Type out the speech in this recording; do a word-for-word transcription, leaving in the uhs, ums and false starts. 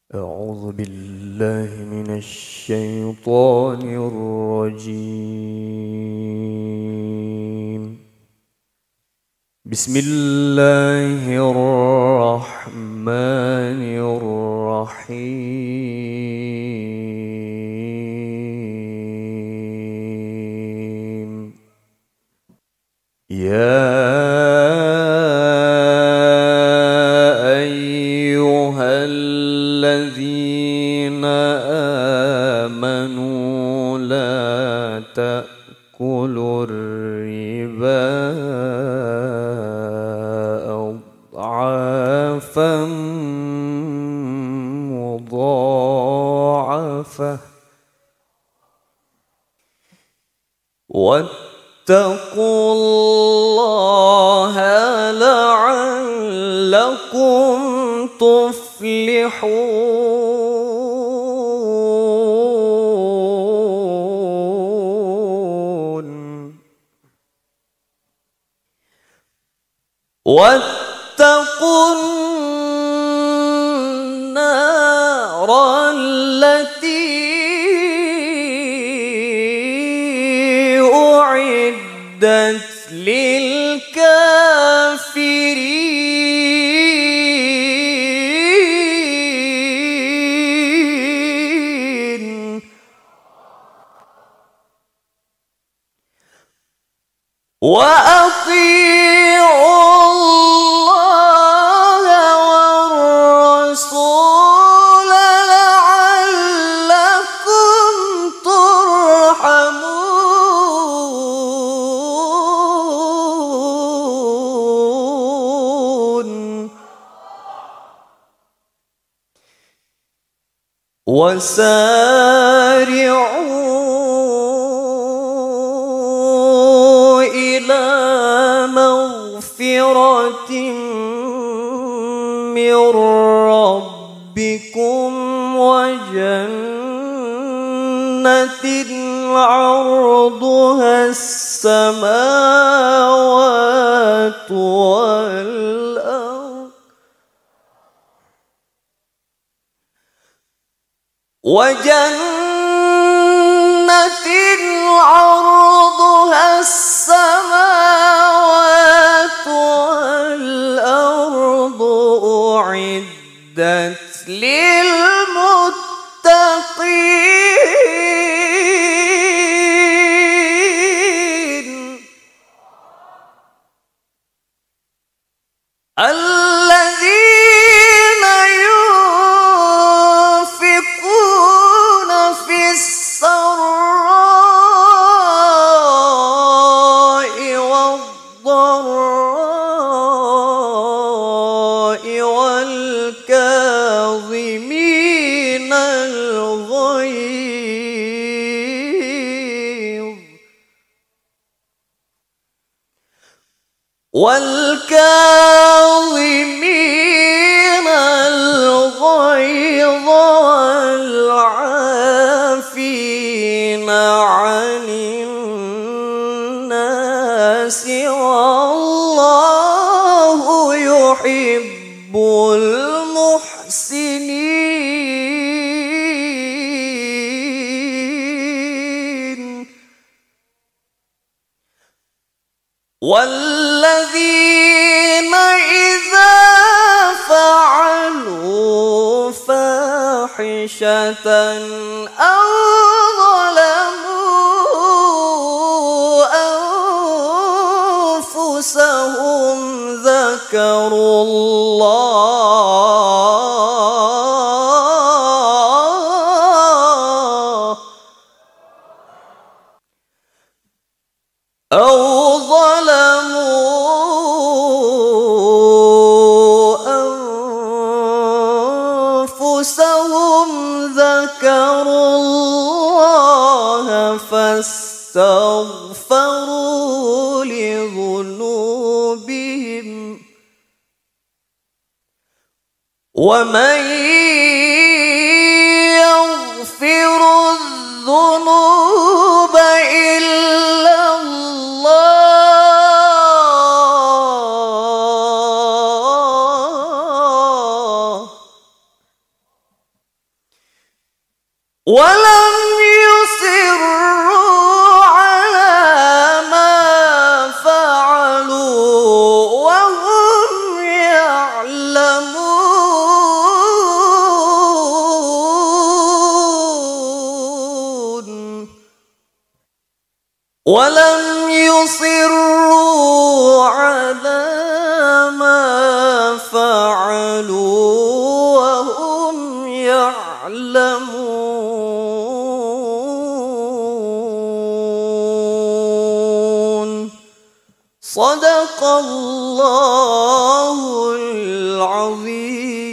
أعوذ بالله من الشيطان الرجيم. بسم الله الرحمن الرحيم. يا أيها الذين آمنوا لا تأكلوا الربا أضعافا مضاعفة واتقوا الله لعلكم تفلحون. واتقوا النار التي أعدت للكافرين. وأطيعوا الله والرسول لعلكم ترحمون. وسارعوا إلى مغفرة من ربكم وجنة عرضها السماوات والأرض وجنة عرضها السماوات والأرض أعدت للمتقين الذين ينفقون في السراء والضراء والكاظمين الغيظ والكاظمين الغيظ والعافين عن الناس والله يحب المحسنين. والذين إذا فعلوا فاحشة أو ظلموا أنفسهم ذكروا الله أو ظلموا أنفسهم ذكروا الله فاستغفروا لذنوبهم ومن يغفر الذنوب إلا الله ولم يصروا على ما فعلوا وهم يعلمون ولم يصروا على ما فعلوا وهم يعلمون صدق الله العظيم.